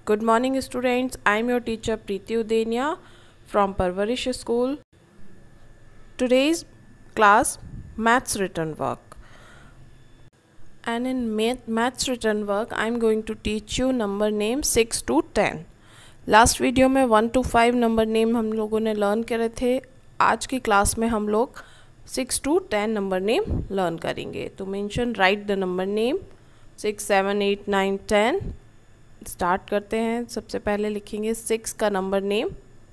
Good morning students, I am your teacher Preeti Udenia from Parvarish School. Today's class maths written work, and in maths written work I am going to teach you number name 6 to 10. Last video में 1 to 5 number name हम लोगों ने learn करे थे. आज की class में हम लोग 6 to 10 नंबर नेम लर्न करेंगे. तो mention right the number name 6, 7, 8, 9, 10. Start करते हैं. सबसे पहले लिखेंगे 6 का number name.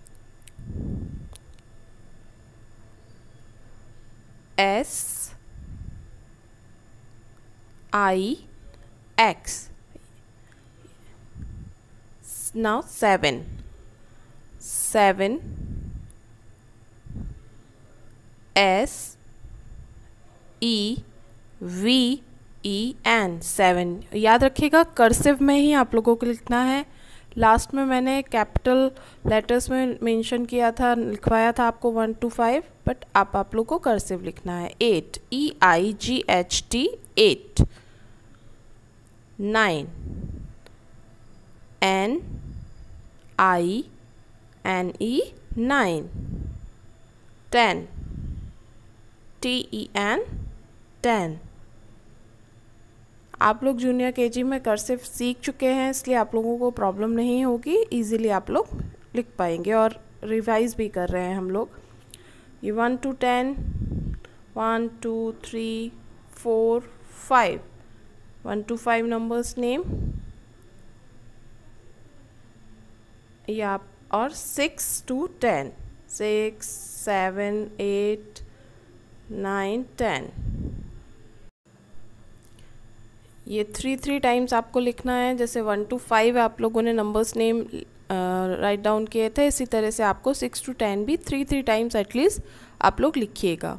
S I X. Now 7 S E V E N 7. याद रखिएगा कर्सिव में ही आप लोगों को लिखना है. लास्ट में मैंने कैपिटल लेटर्स में मेंशन किया था, लिखवाया था आपको 1 to 5, बट आप लोग को कर्सिव लिखना है. 8 EIGHT 8. 9 NINE 9. 10 TEN 10. आप लोग जूनियर केजी में कर्सिव सीख चुके हैं, इसलिए आप लोगों को प्रॉब्लम नहीं होगी. इजीली आप लोग लिख पाएंगे और रिवाइज भी कर रहे हैं हम लोग. ये 1 to 10, 1 2 3 4 5. 1 to 5 नंबर्स नेम या और 6 to 10. 6 7 8 9 10. ये 3 टाइम्स आपको लिखना है. जैसे 1 to 5 आप लोगों ने नंबर्स नेम राइट डाउन किए थे, इसी तरह से आपको 6 to 10 भी 3 टाइम्स एटलीस्ट आप लोग लिखिएगा,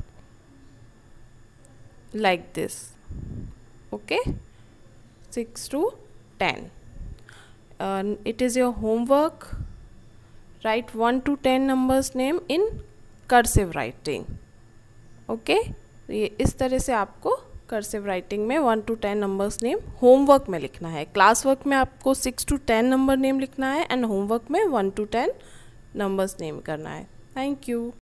like this. Okay, 6 to 10. It is your homework. Write 1 to 10 numbers name in cursive writing. Okay, ये इस तरह से आपको कर्सिव राइटिंग में 1 to 10 नंबर्स नेम होमवर्क में लिखना है. क्लास वर्क में आपको 6 to 10 नंबर नेम लिखना है एंड होमवर्क में 1 to 10 नंबर्स नेम करना है. Thank you.